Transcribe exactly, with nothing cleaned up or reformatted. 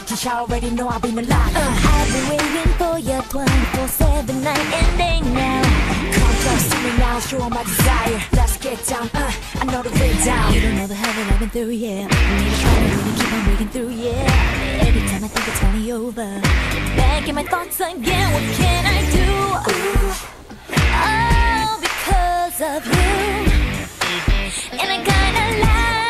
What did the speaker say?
cause you already know I've been alive. uh, I've been waiting for you twenty-four seven, night and day now. Come close to me now, show my desire. Let's get down, uh, I know the way down. You don't know the hell that I've been through, yeah. Need to try to really keep on breaking through, yeah. Every time I think it's finally over, back in my thoughts again, what can I do? Ooh, all because of you. And I kinda like